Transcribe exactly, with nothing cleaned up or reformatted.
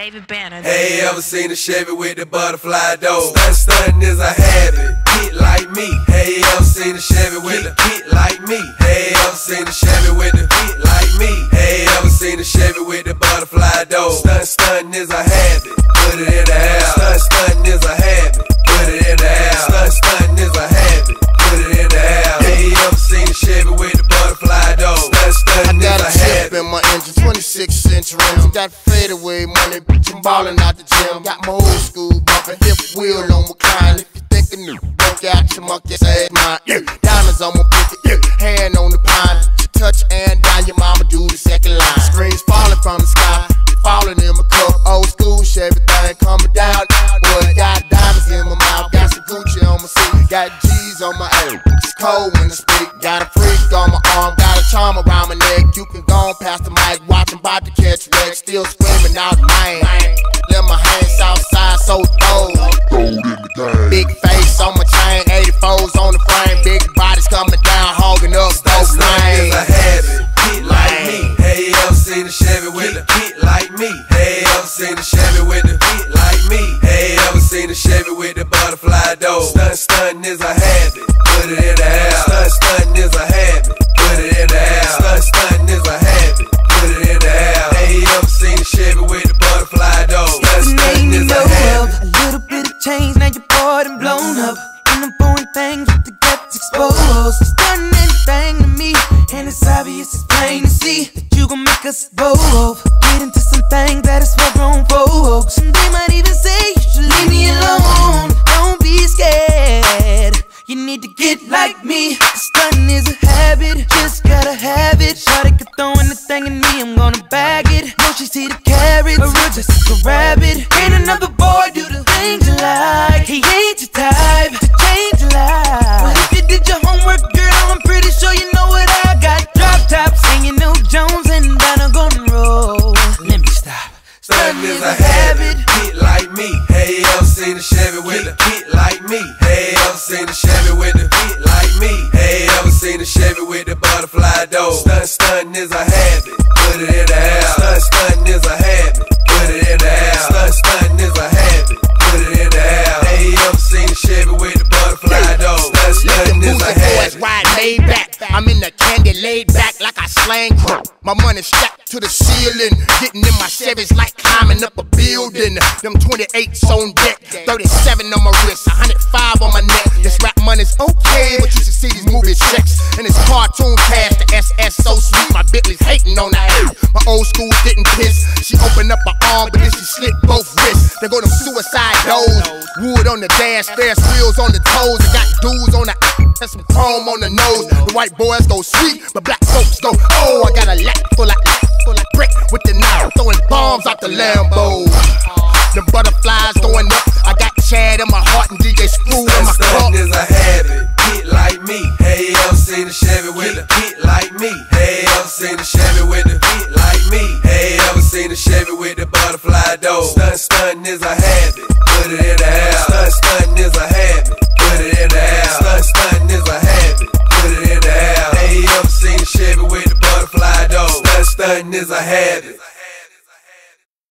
David Banner. Hey, ever seen a Chevy with the butterfly door? Stunt stunting is a habit, get like me. Hey, ever seen a Chevy with the get like me? Hey, ever seen a Chevy with the get like me? Hey, ever seen a Chevy with the butterfly door? Stunt stunting is a habit, put it in the house. Stunt stunting is a habit, put it in the house. Stunt stunting is a habit, put it in the house. Hey, ever seen a Chevy with the butterfly door? Stunt stunting is a habit. In my engine, twenty-six inch rims. Got fadeaway money, bitch, I'm ballin' out the gym. Got my old school bumpin', hip wheel on recline. If you think new, broke out your monkey ass mine. Yeah. Diamonds on my pinky, yeah. Hand on the pine. Touch and down, your mama do the second line. Strings falling from the sky, falling in my cup. Old school Chevy thing coming down. Boy, got diamonds in my mouth, got some Gucci on my seat, got G's on my ass. It's cold when I speak, got a freak on my arm, got a charm around my neck. You can go on past the mic, watch 'em bout to catch wreck, still screaming out mine. Let my hands outside, so cold. Big face on my chain, eighty-fours on the frame, big bodies coming down, hogging up those lanes. Is a habit, get like me. Hey, ever seen a Chevy with a get like me? Hey, ever seen a Chevy with the get like me? Hey, ever seen a Chevy with the butterfly door? Stunt stunting is a habit, put it in the house. Stunt stunting is a habit, put it in the house. Stunt stunting is a habit, put it in the house. Hey, ever seen a Chevy with the butterfly door? Stunt stunting is a habit. A little bit of change, now you're bored and blown up. And I'm pouring things with the guts exposed. Stunning anything to me, and it's obvious, it's plain to see that you gon' make us both get into some things that is for grown folks. And they might even say you should leave me alone. Don't be scared, you need to get like me. Stunning is a habit, just gotta have it. Shawty could throw anything at me, I'm gonna bag it. No, she see the carrots, or real just like a rabbit. Ain't another boy do the things you like. He ain't your type to change your life. But if you did your homework, girl, I'm pretty sure you know what I got. Drop tops, and you know Jones and Donna gonna roll. Let me stop. Stunting is a habit, get like me. Hey, ever seen a Chevy with a get like me? Hey, ever seen a Chevy with a get like me? Hey, ever seen a Chevy with the butterfly door? Stunt stunting is a habit, put it in the house. Stunt stunting is a habit, put it in the house. Stunt stunting is a habit, put it in the house. Hey, ever seen a Chevy with the butterfly door? Stunt stunting is a habit. Ride laid back, I'm in the candy laid back like I slang crunk. My money strapped to the ceiling, getting in my Chevys like climbing up a building. Them twenty-eights on deck, thirty-seven on my wrist, one hundred five on my neck. This rap money's okay, but you should see these movie checks. And this cartoon cash, the S S so sweet, my Bentley's hating on the A. My old school didn't piss, she opened up her arm, but then she slit both wrists. They go them suicide doors, wood on the dash, Ferris wheels on the toes. I got dudes on the and some chrome on the nose. The white boys go sweet, but black folks go, oh, I got a lap full of, full of brick with the knife, throwing bombs out the Lambo. The butterflies going up, I got Chad in my heart and D J Screw in my cup. Stunting is a habit, get like me. Hey, ever seen a Chevy with a get like me? Hey, ever seen a Chevy with a get like me? Hey, ever seen a Chevy with the butterfly door? Stunt stunting is a habit, put it in the house. Stunt stunting is a habit, put it in the house. Stunt stunting is a habit, put it in the house. Hey, ever seen a Chevy with the butterfly door? Stunt stunting is a habit.